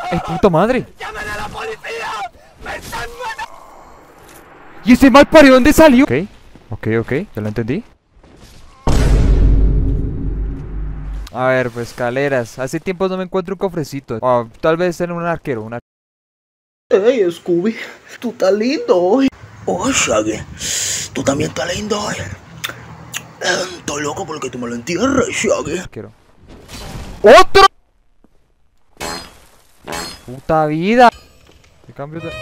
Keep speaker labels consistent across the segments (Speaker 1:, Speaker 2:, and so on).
Speaker 1: ¡Ay, puta madre!
Speaker 2: ¡Llamen a la policía! ¡Me están matando!
Speaker 1: ¿Y ese mal parió dónde salió? Ok, ya lo entendí. A ver, pues escaleras. Hace tiempo no me encuentro un cofrecito. Tal vez en un arquero.
Speaker 3: Hey, Scooby, tú estás lindo hoy. Oh, Shaggy, tú también estás lindo hoy. Estoy loco porque tú me lo entierres, Shaggy.
Speaker 1: Arquero. ¡Otro! ¡Puta vida! ¿Qué cambio de...?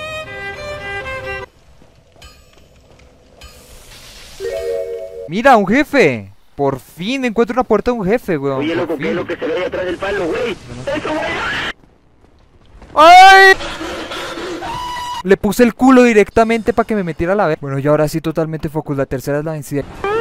Speaker 1: ¡Mira, un jefe! Por fin encuentro una puerta de un jefe, weón.
Speaker 2: Oye,
Speaker 1: por
Speaker 2: loco, ¿qué es
Speaker 1: fin.
Speaker 2: lo que se ve atrás del palo, güey? ¡Eso, güey!
Speaker 1: ¡Ay! Le puse el culo directamente para que me metiera a la vez. Bueno, y ahora sí totalmente focus. La tercera es la vencida.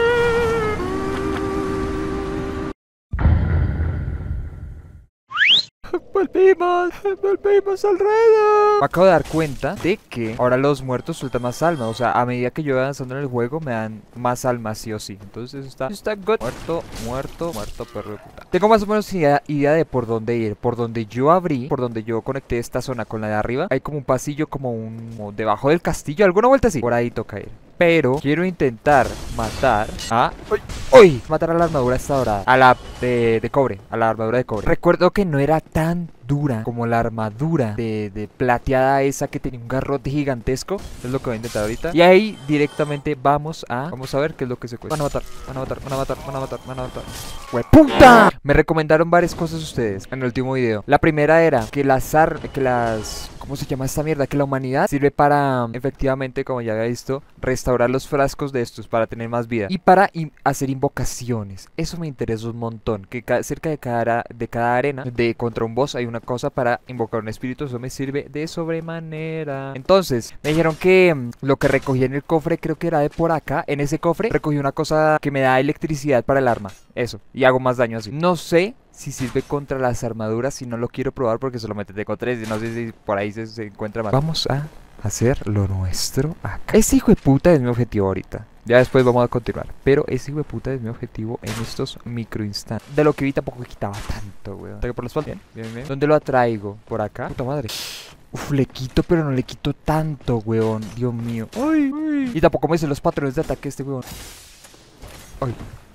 Speaker 1: Volvimos al redo. Me acabo de dar cuenta de que ahora los muertos sueltan más almas. O sea, a medida que yo voy avanzando en el juego, me dan más almas sí o sí. Entonces eso está good. Muerto, perro de puta. Tengo más o menos idea de por dónde ir. Por donde yo abrí, por donde yo conecté esta zona con la de arriba, hay como un pasillo, como debajo del castillo. Alguna vuelta así. Por ahí toca ir. Pero quiero intentar matar a... ¡Uy! Matar a la armadura esta dorada. A la de cobre. A la armadura de cobre. Recuerdo que no era tan dura como la armadura de plateada esa que tenía un garrote gigantesco. Es lo que voy a intentar ahorita. Y ahí directamente vamos a ver qué es lo que se cuesta. Van a matar. ¡Hueputa! Me recomendaron varias cosas ustedes en el último video. La primera era que ¿cómo se llama esta mierda? Que la humanidad sirve para, efectivamente, como ya había visto, restaurar los frascos de estos para tener más vida. Y para hacer invocaciones. Eso me interesa un montón. Que cerca de cada arena, contra un boss, hay una cosa para invocar un espíritu. Eso me sirve de sobremanera. Entonces, me dijeron que lo que recogí en el cofre, creo que era de por acá. En ese cofre recogí una cosa que me da electricidad para el arma. Eso. Y hago más daño así. No sé si sirve contra las armaduras, si no lo quiero probar porque solamente tengo 3 y no sé si por ahí se encuentra más. Vamos a hacer lo nuestro acá. Ese hijo de puta es mi objetivo ahorita. Ya después vamos a continuar. Pero ese hijo de puta es mi objetivo en estos microinstantes. De lo que vi tampoco quitaba tanto, weón. ¿Ataque por la espalda? Bien. ¿Dónde lo atraigo? ¿Por acá? Puta madre. Uf, le quito, pero no le quito tanto, weón. Dios mío. Ay. Y tampoco me dicen los patrones de ataque este weón. Ay.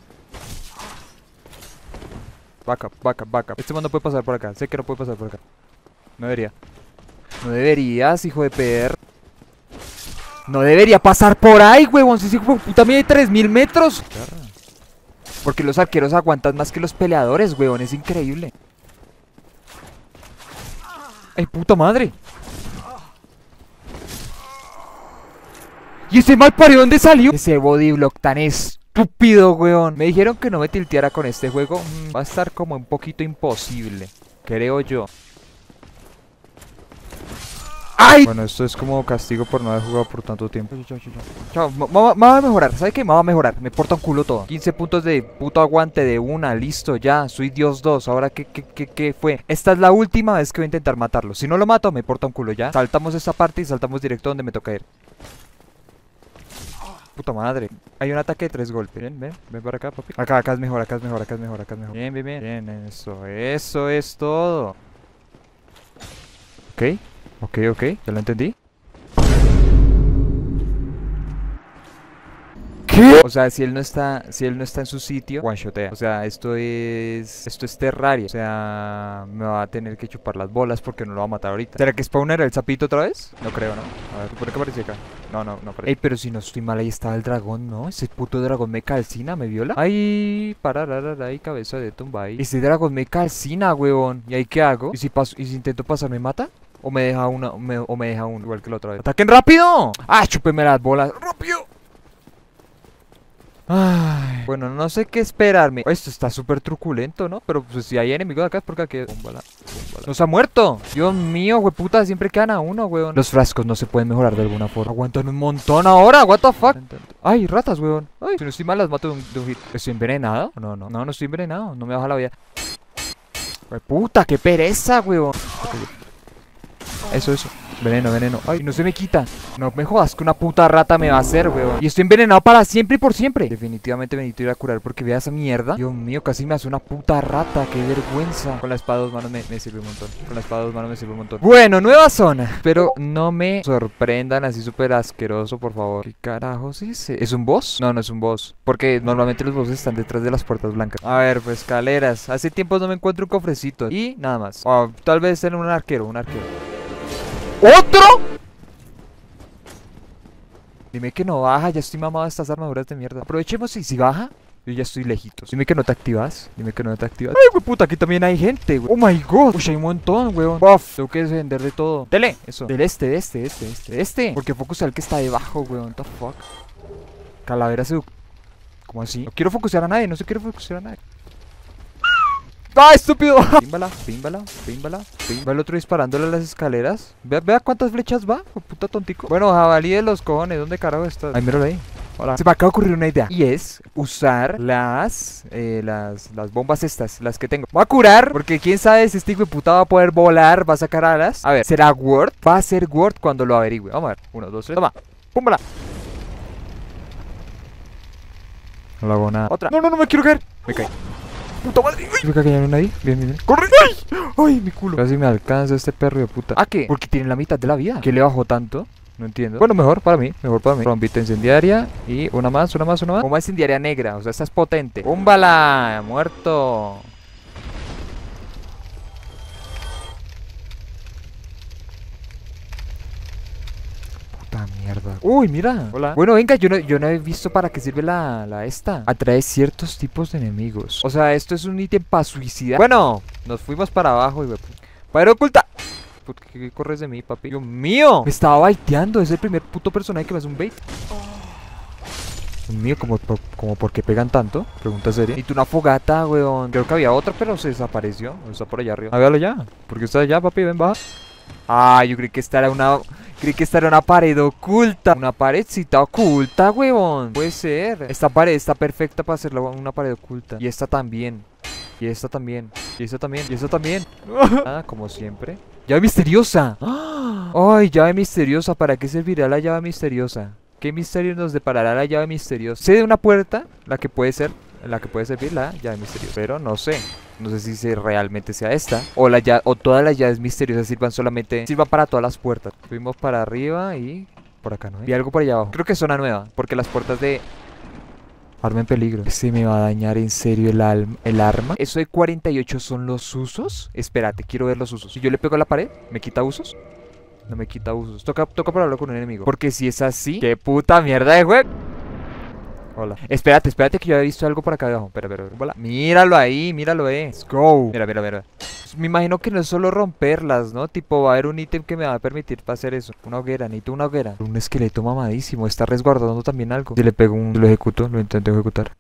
Speaker 1: Backup. Este man no puede pasar por acá. Sé que no puede pasar por acá. No debería. No deberías, hijo de perro. No debería pasar por ahí, huevón. Si ese hijo de puta mide 3000 metros. Porque los arqueros aguantan más que los peleadores, huevón. Es increíble. ¡Ay, puta madre! ¿Y ese mal parió dónde salió? Ese bodyblock tan estúpido, weón. Me dijeron que no me tilteara con este juego. Va a estar como un poquito imposible, creo yo. ¡Ay! Bueno, esto es como castigo por no haber jugado por tanto tiempo. Chao, me va a mejorar. ¿Sabe qué? Me va a mejorar. Me porta un culo todo. 15 puntos de puto aguante de una. Listo, ya. Soy Dios 2. Ahora, ¿qué fue? Esta es la última vez que voy a intentar matarlo. Si no lo mato, me porta un culo ya. Saltamos esta parte y saltamos directo donde me toca ir. Puta madre. Hay un ataque de 3 golpes. Ven para acá, papi. Acá es mejor. Bien. Eso es todo. Ok. Ya lo entendí. ¿Qué? O sea, si él no está en su sitio, one shotea. O sea, esto es Terraria. O sea, me va a tener que chupar las bolas porque no lo va a matar ahorita. ¿Será que spawner el sapito otra vez? No creo, ¿no? A ver, ¿por qué aparece acá? No aparece. Ey, pero si no estoy mal, ahí estaba el dragón, ¿no? Ese puto dragón me calcina, ¿me viola? Ay, ahí, cabeza de tumba ahí. Ese dragón me calcina, huevón. ¿Y ahí qué hago? ¿Y si intento pasar, me mata? ¿O me deja uno, igual que la otra vez? ¡Ataquen rápido! ¡Ah, chúpeme las bolas! ¡Rápido! Ay, bueno, no sé qué esperarme. Esto está súper truculento, ¿no? Pero pues si hay enemigos acá es porque aquí... ¡Búmbala! ¡Nos ha muerto! Dios mío, hueputa, siempre quedan a uno, weón. Los frascos no se pueden mejorar de alguna forma. Aguantan un montón ahora, what the fuck. Ay, ratas, weón. Ay, si no estoy mal las mato de un hit. ¿Estoy envenenado? No estoy envenenado. No me baja la vida. Hueputa, qué pereza, weón. Eso. Veneno, veneno. Ay, no se me quita. No me jodas que una puta rata me va a hacer, weón. Y estoy envenenado para siempre y por siempre. Definitivamente me necesito ir a curar porque vea esa mierda. Dios mío, casi me hace una puta rata. Qué vergüenza. Con la espada de dos manos me sirve un montón. Con la espada de dos manos me sirve un montón. Bueno, nueva zona. Pero no me sorprendan así súper asqueroso, por favor. ¿Qué carajos es ese? ¿Es un boss? No, no es un boss. Porque normalmente los bosses están detrás de las puertas blancas. A ver, pues escaleras. Hace tiempo no me encuentro un cofrecito. Y nada más. O tal vez en un arquero, un arquero. ¿Otro? Dime que no baja, ya estoy mamado de estas armaduras de mierda. Aprovechemos y si baja, yo ya estoy lejitos. Dime que no te activas, dime que no te activas. Ay, güey, puta, aquí también hay gente, güey. Oh my god. Uy, hay un montón, weón. Buff, tengo que defender de todo. Dele, eso. Del este. Porque focus al que está debajo, weón. What the fuck. Calavera ¿Cómo así? No quiero focusear a nadie, no se quiere focusear a nadie. ¡Ah, estúpido! Pímbala. Va el otro disparándole a las escaleras. Vea cuántas flechas va, puta tontico. Bueno, jabalí de los cojones, ¿dónde carajo estás? Ay, míralo ahí. Hola. Se me acaba de ocurrir una idea. Y es usar las bombas estas, las que tengo. Voy a curar, porque quién sabe si este hijo de puta va a poder volar, va a sacar alas. A ver, ¿será Word? Va a ser Word cuando lo averigüe. Vamos a ver. 1, 2, 3. Toma. Púmbala. No lo hago nada. Otra. No, me quiero caer. Me caí. Puta madre. Me cayeron ahí. Bien. ¡Corre! ¡Ay, mi culo! Casi me alcanza este perro de puta. ¿A qué? Porque tiene la mitad de la vida. ¿Qué le bajó tanto? No entiendo. Bueno, mejor para mí. Bombita incendiaria. Y una más. Bomba incendiaria negra. O sea, esta es potente. ¡Búmbala! Muerto. Puta mierda. Uy, mira. Hola. Bueno, venga, yo no he visto para qué sirve la esta. Atrae ciertos tipos de enemigos. O sea, esto es un ítem para suicidar. Bueno, nos fuimos para abajo y ¡padre oculta! ¿Qué corres de mí, papi? ¡Dios mío! Me estaba baiteando. Es el primer puto personaje que me hace un bait. Dios mío, como ¿por qué pegan tanto? Pregunta seria. Necesito una fogata, weón. Creo que había otra, pero se desapareció. Está por allá arriba. Hágalo ya. ¿Por qué está allá, papi? Ven, baja. Ah, yo creí que esta era una... Creí que esta era una pared oculta. Una paredcita oculta, huevón. Puede ser. Esta pared está perfecta para hacerla una pared oculta. Y esta también. Y esta también. Ah, como siempre. ¡Llave misteriosa! ¡Ay, llave misteriosa! ¿Para qué servirá la llave misteriosa? ¿Qué misterio nos deparará la llave misteriosa? Sé de una puerta, la que puede servir la llave misteriosa. Pero no sé. No sé si realmente sea esta. O todas las llaves misteriosas sirvan para todas las puertas. Fuimos para arriba y... Por acá, ¿no? Vi algo por allá abajo. Creo que es zona nueva. Porque las puertas de... Arma en peligro. ¿Se me va a dañar en serio el arma? ¿Eso de 48 son los usos? Espérate, quiero ver los usos. Si yo le pego a la pared, ¿me quita usos? No me quita usos. Toca probarlo con un enemigo. Porque si es así... ¡Qué puta mierda de juego! Hola. Espérate que yo había visto algo por acá abajo. Espera. Hola. Míralo ahí, Let's go. Mira. Me imagino que no es solo romperlas, ¿no? Tipo, va a haber un ítem que me va a permitir para hacer eso. Una hoguera, necesito una hoguera. Un esqueleto mamadísimo. Está resguardando también algo. Si le pego lo ejecuto, lo intento ejecutar.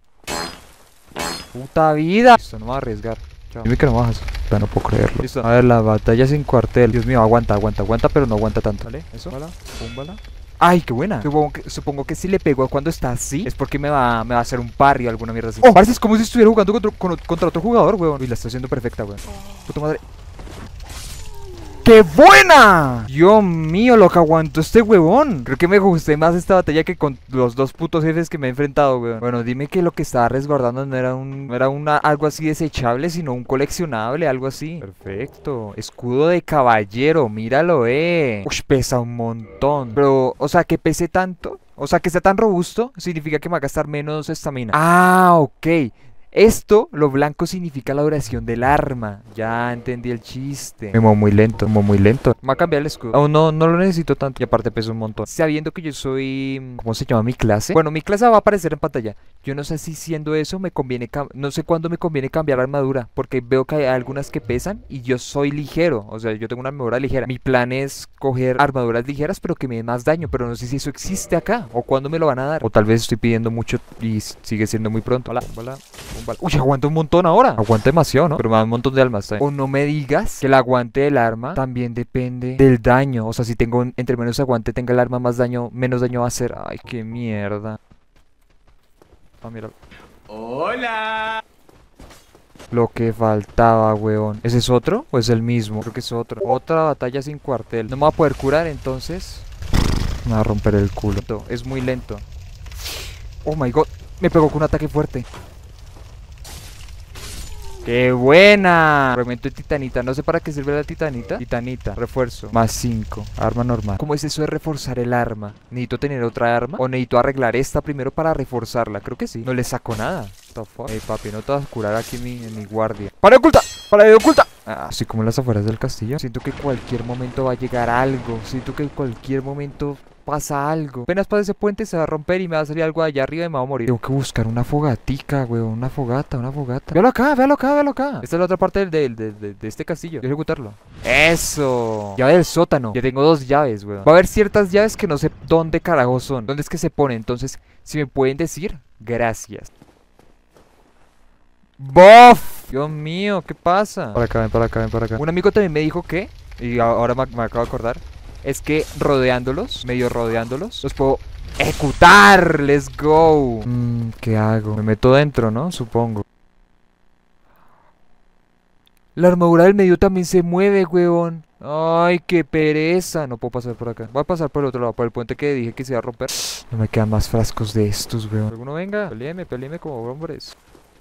Speaker 1: Puta vida. Listo, no me voy a arriesgar. Chao. Dime que no bajas. No puedo creerlo. Listo. A ver, la batalla sin cuartel. Dios mío, aguanta, pero no aguanta tanto. ¿Vale? Eso. Púmbala. ¡Ay, qué buena! Supongo que si le pego cuando está así, es porque me va a hacer un parry o alguna mierda así. ¡Oh! Parece es como si estuviera jugando contra otro jugador, weón. Uy, la está haciendo perfecta, weón. Puta madre. ¡Qué buena! Dios mío, lo que aguantó este huevón. Creo que me gusté más esta batalla que con los dos putos jefes que me he enfrentado, weón. Bueno, dime que lo que estaba resguardando no era algo así desechable, sino un coleccionable, algo así. Perfecto. Escudo de caballero, míralo, Uy, pesa un montón. Pero, o sea, que pese tanto, o sea, que sea tan robusto, significa que me va a gastar menos estamina. Ah, ok. Esto, lo blanco significa la duración del arma. Ya entendí el chiste. Me muevo muy lento. Me va a cambiar el escudo. Aún no lo necesito tanto. Y aparte pesa un montón. Sabiendo que yo soy... ¿Cómo se llama mi clase? Bueno, mi clase va a aparecer en pantalla. Yo no sé si siendo eso me conviene... No sé cuándo me conviene cambiar la armadura. Porque veo que hay algunas que pesan y yo soy ligero. O sea, yo tengo una armadura ligera. Mi plan es coger armaduras ligeras pero que me den más daño. Pero no sé si eso existe acá. O cuándo me lo van a dar. O tal vez estoy pidiendo mucho y sigue siendo muy pronto. Hola. Uy, aguanta un montón ahora. Aguanta demasiado, ¿no? Pero me da un montón de almas también. O no me digas que el aguante del arma también depende del daño. O sea, si tengo entre menos aguante tenga el arma más daño, menos daño va a hacer. Ay, qué mierda. Ah, mira.
Speaker 2: Hola.
Speaker 1: Lo que faltaba, weón. ¿Ese es otro o es el mismo? Creo que es otro. Otra batalla sin cuartel. No me va a poder curar, entonces me va a romper el culo. Es muy lento. Oh my god. Me pegó con un ataque fuerte. ¡Qué buena! Fragmento de titanita. No sé para qué sirve la titanita. Titanita. Refuerzo. Más 5. Arma normal. ¿Cómo es eso de reforzar el arma? ¿Necesito tener otra arma? ¿O necesito arreglar esta primero para reforzarla? Creo que sí. No le saco nada. What the fuck? Ey, papi, no te vas a curar aquí en mi guardia. ¡Para de oculta! ¡Para de oculta! Así como en las afueras del castillo. Siento que cualquier momento va a llegar algo. Siento que en cualquier momento pasa algo. Apenas pasa ese puente se va a romper y me va a salir algo allá arriba y me va a morir. Tengo que buscar una fogatica, weón. Una fogata. Véalo acá, véalo acá, véalo acá. Esta es la otra parte de este castillo. Voy a ejecutarlo. ¡Eso! Llave del sótano. Ya tengo 2 llaves, weón. Va a haber ciertas llaves que no sé dónde carajo son. ¿Dónde es que se ponen? Entonces, si me pueden decir, gracias. ¡Bof! Dios mío, ¿qué pasa? Para acá, ven para acá, ven para acá. Un amigo también me dijo que, y ahora me acabo de acordar, es que rodeándolos, medio rodeándolos, los puedo ejecutar. ¡Let's go! ¿Qué hago? Me meto dentro, ¿no? Supongo. La armadura del medio también se mueve, weón. Ay, qué pereza. No puedo pasar por acá. Voy a pasar por el otro lado, por el puente que dije que se iba a romper. No me quedan más frascos de estos, weón. Alguno venga, peleeme como hombres.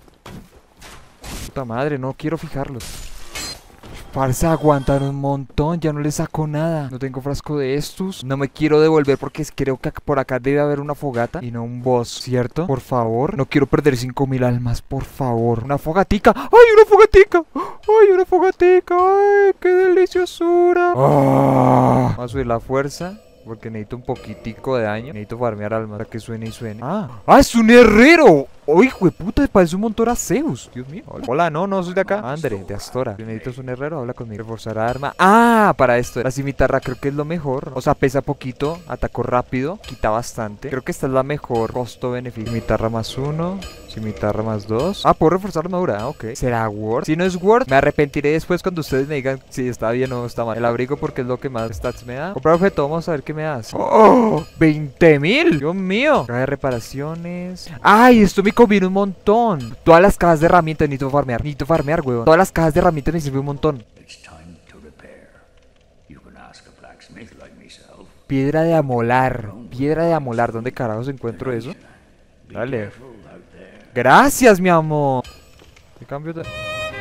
Speaker 1: Puta madre, no quiero fijarlos. Parce, aguantan un montón, ya no le saco nada. No tengo frasco de estos. No me quiero devolver porque creo que por acá debe haber una fogata y no un boss, ¿cierto? Por favor, no quiero perder 5000 almas, por favor. Una fogatica. ¡Ay, una fogatica! ¡Ay, una fogatica! ¡Ay, qué deliciosura! Vamos a subir la fuerza porque necesito un poquitico de daño. Necesito farmear almas para que suene y suene. ¡Ah, es un herrero! ¡Oh, hijo de puta! Parece un montón a Zeus. Dios mío. Hola, no soy de acá. André, de Astora. Si necesitas un herrero, habla conmigo. Reforzar arma. ¡Ah! Para esto. La cimitarra creo que es lo mejor. O sea, pesa poquito, atacó rápido, quita bastante. Creo que esta es la mejor costo-beneficio. Cimitarra más 1, cimitarra más 2. Ah, puedo reforzar la armadura. Ok. ¿Será Word? Si no es Word, me arrepentiré después cuando ustedes me digan si está bien o está mal. El abrigo porque es lo que más stats me da. Comprar objeto, vamos a ver qué me das. ¡Oh! ¡20,000! ¡Dios mío! Caja de reparaciones. ¡Ay! Esto me conviene un montón. Todas las cajas de herramientas necesito farmear, weón. Todas las cajas de herramientas me sirven un montón. Piedra de amolar. ¿Dónde carajos encuentro eso? Dale. Gracias, mi amor. ¿Qué cambio de...?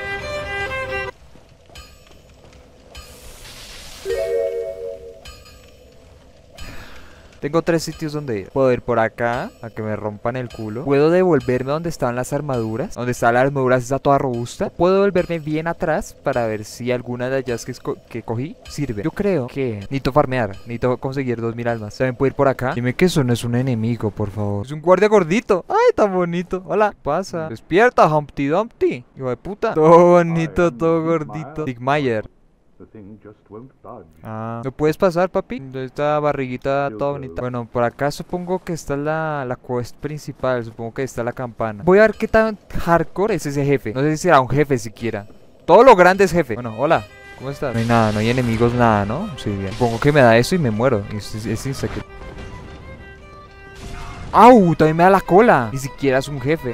Speaker 1: Tengo 3 sitios donde ir. Puedo ir por acá, a que me rompan el culo. Puedo devolverme donde estaban las armaduras. Donde está la armadura, está toda robusta. Puedo devolverme bien atrás para ver si alguna de ellas que cogí sirve. Yo creo que necesito farmear. Necesito conseguir 2000 almas. También puedo ir por acá. Dime que eso no es un enemigo, por favor. Es un guardia gordito. Ay, tan bonito. Hola, pasa. Despierta, Humpty Dumpty. Hijo de puta. Todo bonito, todo gordito. Sigmayer. Ah, ¿no puedes pasar, papi? Esta barriguita toda bonita. Bueno, por acá supongo que está la quest principal. Supongo que está la campana. Voy a ver qué tan hardcore es ese jefe. No sé si será un jefe siquiera. Todo lo grande es jefe. Bueno, hola, ¿cómo estás? No hay nada, no hay enemigos, nada, ¿no? Sí, bien. Supongo que me da eso y me muero. Es insecto. ¡Au! También me da la cola. Ni siquiera es un jefe.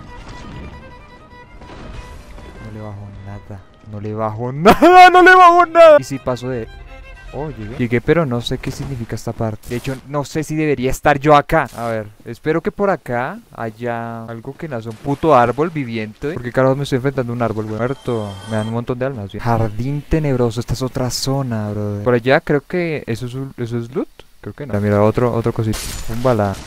Speaker 1: No le bajo nada. No le bajo nada. ¿Y si paso de...? Oh, llegué, pero no sé qué significa esta parte. De hecho, no sé si debería estar yo acá. A ver, espero que por acá haya algo que nace un puto árbol viviente. Porque carajo me estoy enfrentando a un árbol, güey. Muerto. Me dan un montón de almas, güey. Jardín tenebroso. Esta es otra zona, brother. Por allá creo que eso es loot. Creo que no. Mira, otro cosito. Un bala.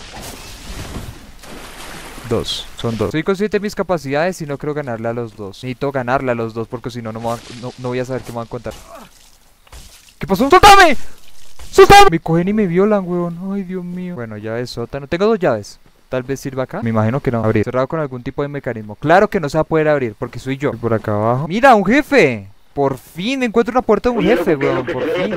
Speaker 1: 2, son 2. Soy consciente de mis capacidades y no creo ganarle a los dos. Necesito ganarle a los dos porque si no, no voy a saber qué me van a contar. ¿Qué pasó? ¡Suéltame! ¡Suéltame! Me cogen y me violan, weón. Ay, Dios mío. Bueno, llave sótano. Tengo 2 llaves. Tal vez sirva acá. Me imagino que no. Abrir. Cerrado con algún tipo de mecanismo. Claro que no se va a poder abrir porque soy yo. Y por acá abajo. ¡Mira, un jefe! Por fin encuentro una puerta de un jefe, weón. Por fin.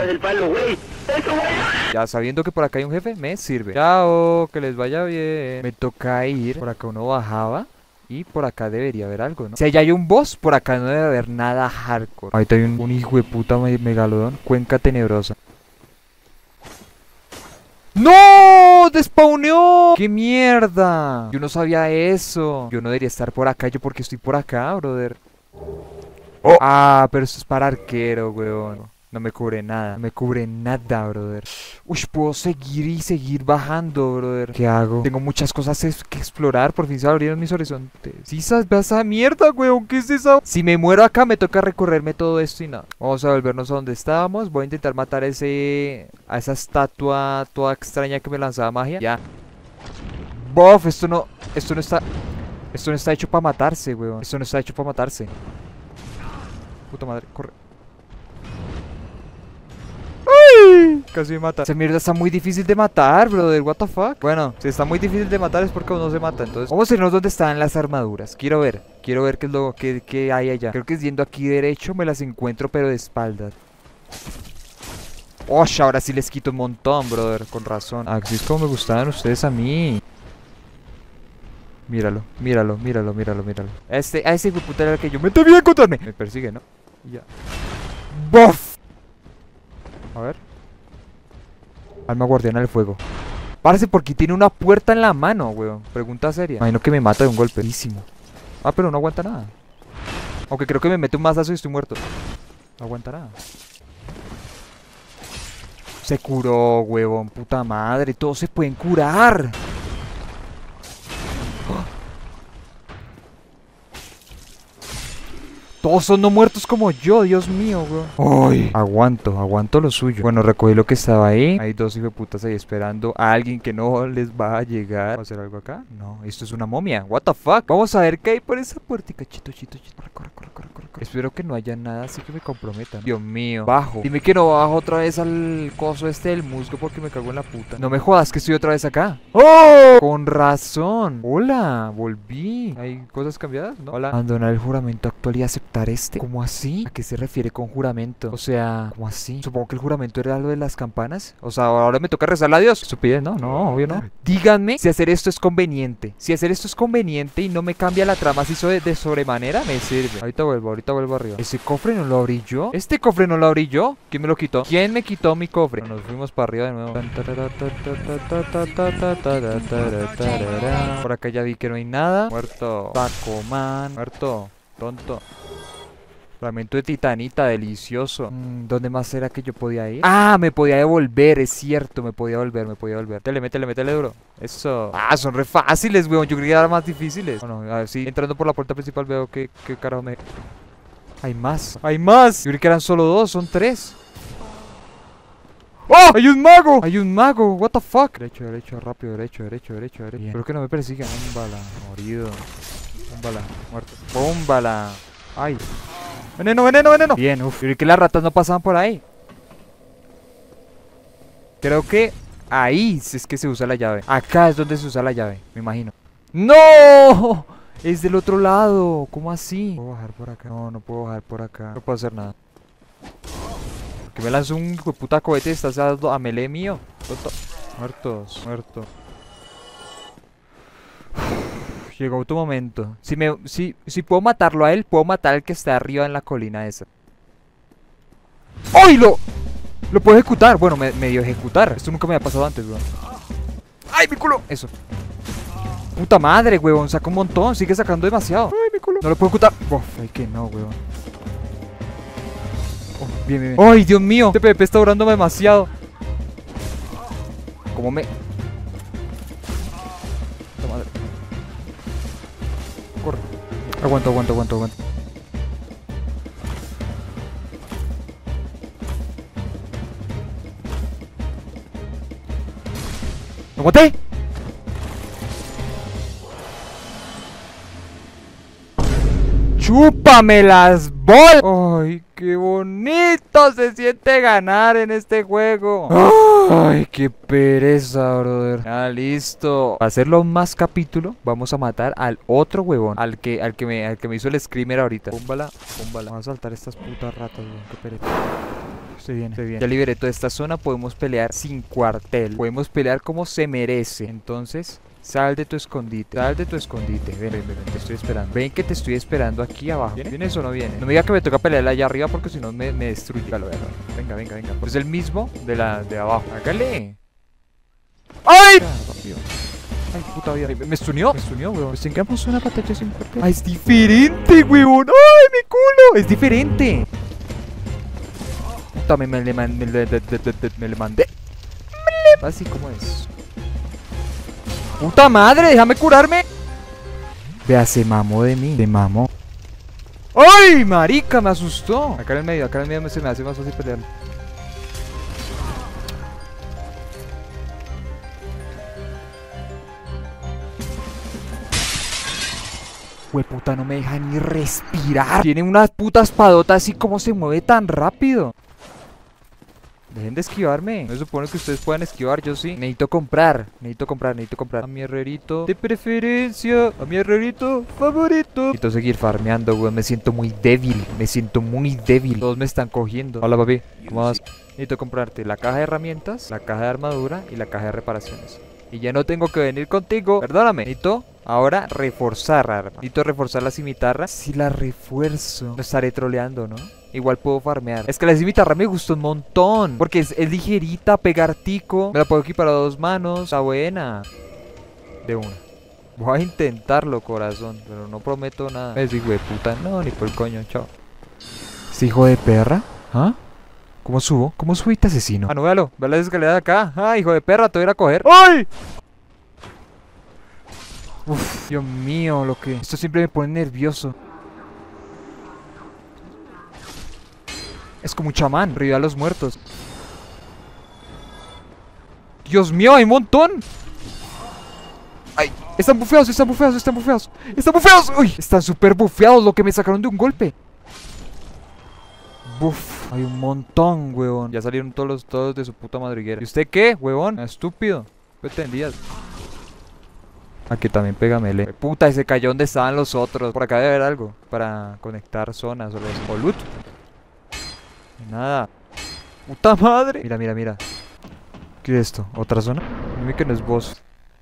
Speaker 1: Ya sabiendo que por acá hay un jefe, me sirve. Chao, que les vaya bien. Me toca ir. Por acá uno bajaba. Y por acá debería haber algo, ¿no? Si allá hay un boss, por acá no debe haber nada hardcore. Ahorita hay un hijo de puta megalodón. Cuenca tenebrosa. ¡No! ¡No! ¡Despawneó! ¡Qué mierda! Yo no sabía eso. Yo no debería estar por acá. ¿Yo porque estoy por acá, brother? Oh. Ah, pero esto es para arquero, weón. No me cubre nada. No me cubre nada, brother. Uy, puedo seguir y seguir bajando, brother. ¿Qué hago? Tengo muchas cosas que explorar. Por fin se abrieron mis horizontes. Sí, esa mierda, weón. ¿Qué es eso? Si me muero acá, me toca recorrerme todo esto y nada. Vamos a volvernos a donde estábamos. Voy a intentar matar a esa estatua toda extraña que me lanzaba magia. Ya. Bof, esto no está hecho para matarse, weón. Esto no está hecho para matarse. Puta madre, corre. ¡Ay! Casi me mata. Esa mierda está muy difícil de matar, brother. What the fuck. Bueno, si está muy difícil de matar es porque uno se mata. Entonces, vamos a irnos donde están las armaduras. Quiero ver qué es lo que hay allá. Creo que es yendo aquí derecho me las encuentro, pero de espaldas. ¡Oh! Ahora sí les quito un montón, brother. Con razón. Así es como me gustaban ustedes a mí. Míralo. A ese puta era el que yo me temía encontrarme. Me persigue, ¿no? Y ya. ¡Bof! A ver. Alma guardiana del fuego. Párese porque tiene una puerta en la mano, weón. Pregunta seria. Imagino que me mata de un golpe. Ah, pero no aguanta nada. Aunque creo que me mete un mazazo y estoy muerto. No aguanta nada. Se curó, huevón. Puta madre. Todos se pueden curar. Todos son no muertos como yo, Dios mío, weón. Ay, aguanto lo suyo. Bueno, recogí lo que estaba ahí. Hay dos hijueputas ahí esperando a alguien que no les va a llegar. ¿Vamos a hacer algo acá? No, esto es una momia. What the fuck. Vamos a ver qué hay por esa puertica. Chito. Corre. Espero que no haya nada así que me comprometan. Dios mío. Bajo. Dime que no bajo otra vez al coso este del musgo porque me cago en la puta. No me jodas que estoy otra vez acá. ¡Oh! Con razón. Hola, volví. ¿Hay cosas cambiadas? ¿No? Hola. Abandonar el juramento actual y aceptar este. ¿Cómo así? ¿A qué se refiere con juramento? O sea, ¿cómo así? Supongo que el juramento era lo de las campanas. O sea, ahora me toca rezarle a Dios. Estupidez, no, obvio no. Díganme si hacer esto es conveniente. Si hacer esto es conveniente y no me cambia la trama así de sobremanera, me sirve. Ahorita vuelvo arriba. ¿Ese cofre no lo abrí yo? ¿Este cofre no lo abrí yo? ¿Quién me lo quitó? ¿Quién me quitó mi cofre? Bueno, nos fuimos para arriba de nuevo. Por acá ya vi que no hay nada. Muerto. Tacoman. Muerto. Tonto. Fragmento de titanita, delicioso. ¿Dónde más era que yo podía ir? Ah, me podía devolver, es cierto. Me podía volver. Métele duro. Eso. Ah, son re fáciles, weón. Yo creía que eran más difíciles. Bueno, a ver, sí. Entrando por la puerta principal veo que carajo me... Hay más. Yo creí que eran solo dos, son tres. ¡Oh! ¡Hay un mago! What the fuck. Derecho, rápido, derecho. Bien. Espero que no me persigan. Bómbala, morido. Bómbala, muerto. Bómbala. Ay. Veneno. Bien, uff. Yo creí que las ratas no pasaban por ahí. Creo que ahí es que se usa la llave. Acá es donde se usa la llave, me imagino. ¡No! Es del otro lado. ¿Cómo así? ¿Puedo bajar por acá? No puedo bajar por acá. No puedo hacer nada. Que me lanzó un puta cohete y estás dando a melee mío. Muerto. Llegó tu momento. Si puedo matarlo a él, puedo matar al que está arriba en la colina esa. ¡Ay! Lo puedo ejecutar. Bueno, me dio ejecutar. Esto nunca me había pasado antes, weón. ¡Ay, mi culo! Eso. Puta madre, weón. Saca un montón. Sigue sacando demasiado. ¡Ay, mi culo! No lo puedo ejecutar. Uf, ay, que no, weón. Oh, bien. ¡Ay, Dios mío! Este PvP está durándome demasiado. ¿Cómo me...? Puta madre. Corre. Aguanto. ¡Aguanté! ¡Chúpame las bolas! ¡Ay, qué bonito se siente ganar en este juego! ¡Ay, qué pereza, brother! Ya, listo. Para hacerlo más capítulo, vamos a matar al otro huevón. Al que me hizo el screamer ahorita. Púmbala. Vamos a saltar estas putas ratas, weón. Qué pereza. Estoy bien. Ya liberé toda esta zona. Podemos pelear sin cuartel. Podemos pelear como se merece. Entonces... Sal de tu escondite. Ven, te estoy esperando. Ven que te estoy esperando aquí abajo. ¿Vienes o no vienes? No me diga que me toca pelear allá arriba porque si no me destruye. Venga. Pues es el mismo de abajo. Hágale. ¡Ay! Rápido. Ay, puta vida. Me stuneó, weón. Pues tengamos una batalla sin fuerte. Ah, es diferente, weón. ¡Ay, mi culo! Es diferente. Puta, me le mandé. Así como es. Puta madre, déjame curarme. Vea, se mamó de mí. Se mamó. ¡Ay, marica! Me asustó. Acá en el medio se me hace más fácil pelear. Puta, no me deja ni respirar. Tiene unas putas padotas así como se mueve tan rápido. Dejen de esquivarme. No se supone que ustedes puedan esquivar, yo sí. Necesito comprar. A mi herrerito de preferencia. A mi herrerito favorito. Necesito seguir farmeando, weón. Me siento muy débil. Todos me están cogiendo. Hola, papi. ¿Cómo vas? Necesito comprarte la caja de herramientas, la caja de armadura y la caja de reparaciones. Y ya no tengo que venir contigo. Perdóname. Necesito ahora reforzar arma. Necesito reforzar la cimitarra. Si la refuerzo, no estaré troleando, ¿no? Igual puedo farmear. Es que la cimitarra me gustó un montón. Porque es ligerita, pegar tico. Me la puedo equipar a 2 manos. Está buena. De una. Voy a intentarlo, corazón. Pero no prometo nada. Es hijo de puta. No, ni por el coño. Chao. ¿Este hijo de perra? ¿Ah? ¿Cómo subo? ¿Cómo subiste, asesino? Ah, no, véalo. Ve las escaleras de acá. Ah, hijo de perra, te voy a ir a coger. ¡Ay! Uf, Dios mío, lo que... Esto siempre me pone nervioso. Es como un chamán, reviva a los muertos. Dios mío, hay un montón. Ay, están bufeados. Uy, están súper bufeados, lo que me sacaron de un golpe. Buf, hay un montón, huevón. Ya salieron todos de su puta madriguera. ¿Y usted qué, huevón? Estúpido. ¿Qué tendrías? Aquí también pega melee. Puta, y se cayó donde estaban los otros. Por acá debe haber algo para conectar zonas o loot. Nada. Puta madre. Mira. ¿Qué es esto? ¿Otra zona? Dime que no es boss.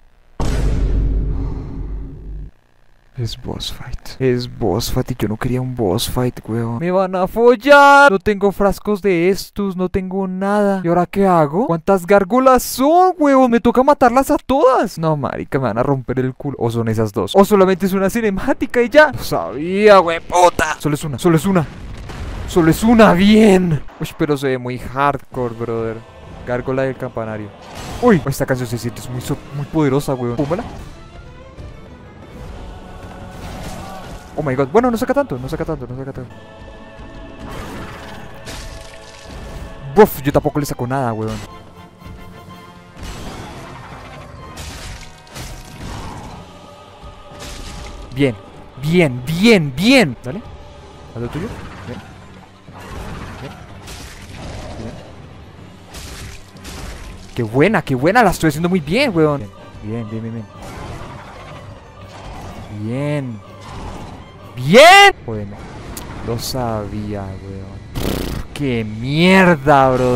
Speaker 1: Es boss fight y yo no quería un boss fight, weón. Me van a follar. No tengo frascos de estos, no tengo nada. ¿Y ahora qué hago? ¿Cuántas gárgolas son, weón? Me toca matarlas a todas. No, marica, me van a romper el culo. O son esas dos. O solamente es una cinemática y ya. Lo sabía, weón, puta. Solo es una, bien. Uy, pero se ve muy hardcore, brother. Gárgola del campanario. Uy, esta canción se siente muy poderosa, weón. Púmbala. Oh my god, bueno, no saca tanto. Buf, yo tampoco le saco nada, weón. Bien. Dale, haz lo tuyo. Bien. Qué buena, la estoy haciendo muy bien, weón. Bien. Jódeme. Lo sabía, weón. Qué mierda, bro.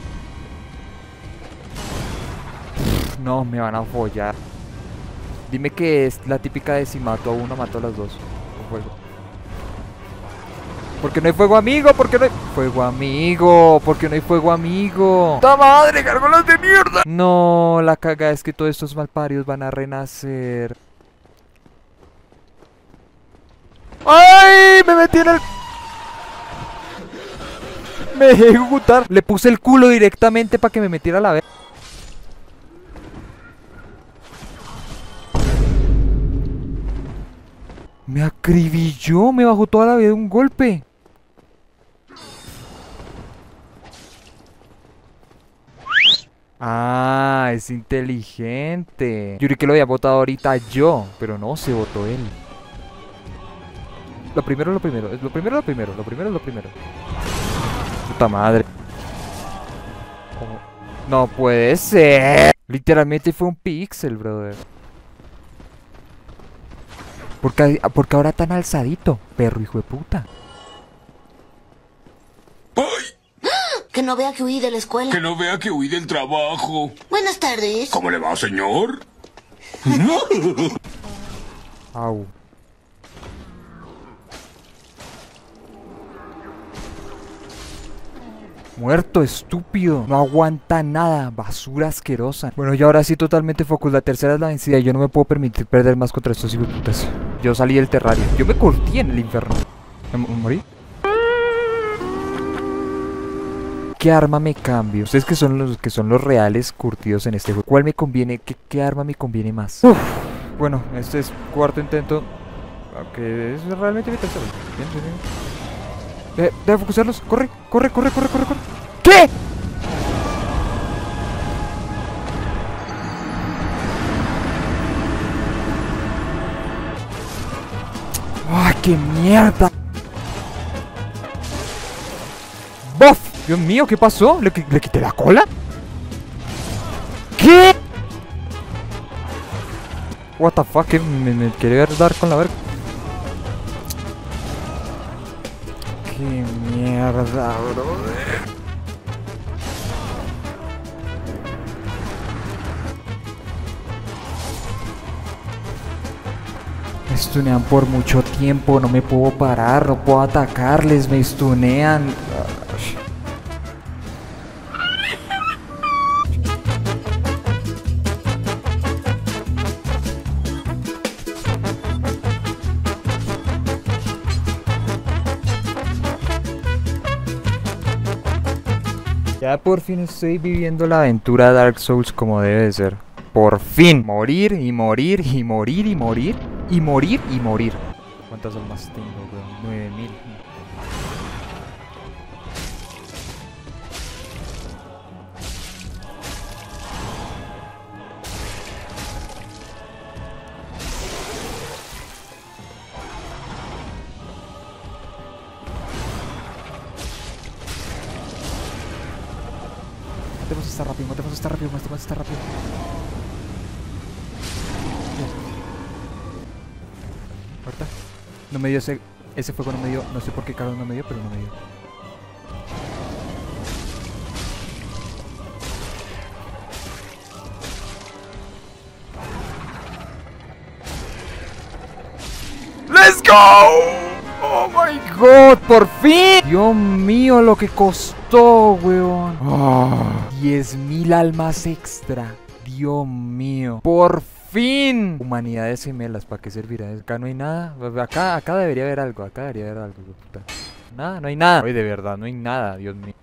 Speaker 1: No, me van a follar. Dime que es la típica de si mato a uno, mato a las dos. Con fuego. ¿Por qué no hay fuego amigo? ¿Por qué no hay fuego amigo? ¡Ta madre, gárgolas de mierda! No, la caga es que todos estos malparios van a renacer. ¡Ay! Me metí en el... Me dejé ejecutar. Le puse el culo directamente para que me metiera a la vez. Me acribilló, me bajó toda la vida de un golpe. Ah, es inteligente. Yo creí que lo había votado ahorita yo, pero no, se votó él. Lo primero. Puta madre. Oh, no puede ser. Literalmente fue un pixel, brother. ¿Por qué ahora tan alzadito? Perro hijo de puta.
Speaker 4: Que no vea que huí de la escuela.
Speaker 5: Que no vea que huí del trabajo.
Speaker 4: Buenas tardes.
Speaker 5: ¿Cómo le va, señor?
Speaker 1: Au. Muerto, estúpido. No aguanta nada. Basura asquerosa. Bueno, y ahora sí totalmente focus. La tercera es la vencida. Yo no me puedo permitir perder más contra estos hijueputas. Yo salí del terrario. Yo me curtí en el infierno. ¿Me morí? ¿Qué arma me cambio? Ustedes que son los reales curtidos en este juego. ¿Cuál me conviene? ¿Qué arma me conviene más? Uf. Bueno, este es cuarto intento. Aunque es realmente mi tercero. Bien, bien, bien. Debe focusarlos. Corre. ¿Qué? ¡Ay, qué mierda! ¡Bof! Dios mío, ¿qué pasó? ¿Le quité la cola? ¿Qué? What the fuck, ¿qué me quiere dar con la verga? ¡Qué mierda, brother! Me stunean por mucho tiempo, no me puedo parar, no puedo atacarles, me stunean. Ya por fin estoy viviendo la aventura Dark Souls como debe ser. Por fin. Morir y morir y morir y morir y morir y morir. ¿Cuántas almas tengo, weón? 9000. Matemos esta rápido, matemos esta rápido, matemos esta rápido. ¿Ahorita? No me dio ese fuego, no me dio. No sé por qué carajo no me dio, pero no me dio. ¡Let's go! ¡Oh my god! ¡Por fin! Dios mío, lo que costó, weón. 10.000 almas extra. Dios mío. ¡Por fin! Humanidades gemelas, ¿para qué servirá? Acá no hay nada. Acá debería haber algo. Acá debería haber algo. Puta. Nada, no hay nada. Oye, de verdad, no hay nada, Dios mío.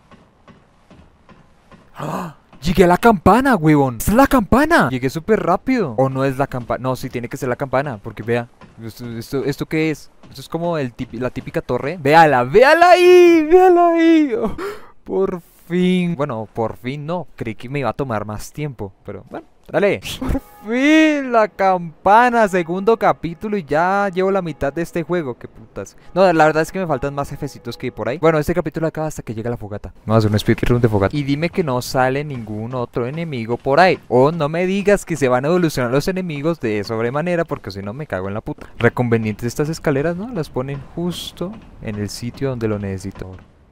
Speaker 1: ¡Ah! Llegué a la campana, huevón. ¡Es la campana! Llegué súper rápido. ¿O no es la campana? No, sí, tiene que ser la campana. Porque vea. ¿Esto qué es? Esto es como la típica torre. ¡Véala! ¡Véala ahí! ¡Véala ahí! Oh, por fin. Bueno, por fin no. Creí que me iba a tomar más tiempo. Pero bueno, dale. Por fin, la campana. Segundo capítulo y ya llevo la mitad de este juego. Qué putas. No, la verdad es que me faltan más jefecitos que por ahí. Bueno, este capítulo acaba hasta que llega la fogata. Vamos a hacer un speedrun de fogata. Y dime que no sale ningún otro enemigo por ahí. O no me digas que se van a evolucionar los enemigos de sobremanera, porque si no me cago en la puta. Reconvenientes estas escaleras, ¿no? Las ponen justo en el sitio donde lo necesito.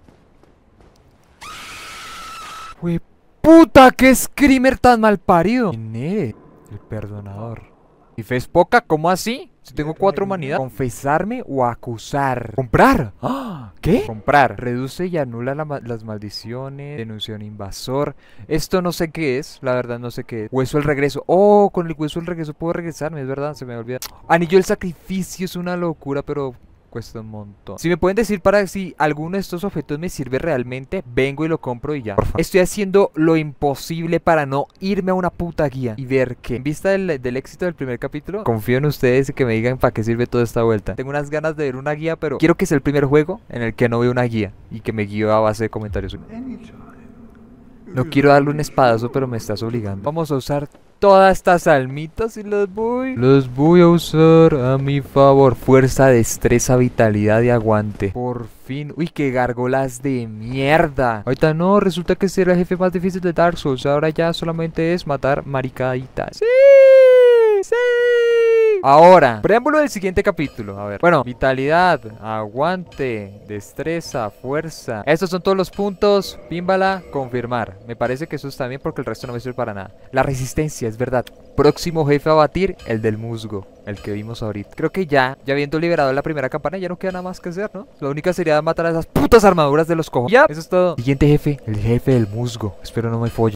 Speaker 1: ¡Hue puta! ¡Qué screamer tan mal parido! ¿Quién eres? El perdonador. ¿Y fe es poca? ¿Cómo así? Si tengo 4 humanidades. ¿Confesarme o acusar? ¿Comprar? ¡Ah! ¿Qué? Comprar. Reduce y anula las maldiciones. Denuncia a un invasor. Esto no sé qué es. La verdad no sé qué es. Hueso del regreso. Oh, con el hueso del regreso puedo regresarme. Es verdad, se me olvida. Anillo del sacrificio es una locura, pero cuesta un montón. Si me pueden decir para si alguno de estos objetos me sirve realmente, vengo y lo compro y ya. Estoy haciendo lo imposible para no irme a una puta guía y ver que, en vista del éxito del primer capítulo, confío en ustedes y que me digan para qué sirve toda esta vuelta. Tengo unas ganas de ver una guía, pero quiero que sea el primer juego en el que no veo una guía y que me guío a base de comentarios. No quiero darle un espadazo, pero me estás obligando. Vamos a usar todas estas almitas y las voy a usar a mi favor. Fuerza, destreza, vitalidad y aguante. Por fin. Uy, qué gárgolas de mierda. Ahorita no, resulta que ser el jefe más difícil de Dark Souls. Ahora ya solamente es matar maricaditas. Sí, sí. Ahora, preámbulo del siguiente capítulo. A ver, bueno, vitalidad, aguante, destreza, fuerza. Estos son todos los puntos. Pímbala, confirmar. Me parece que eso está bien porque el resto no me sirve para nada. La resistencia, es verdad. Próximo jefe a batir, el del musgo, el que vimos ahorita. Creo que ya habiendo liberado la primera campana, ya no queda nada más que hacer, ¿no? Lo único sería matar a esas putas armaduras de los cojones. Ya, eso es todo. Siguiente jefe, el jefe del musgo. Espero no me folle.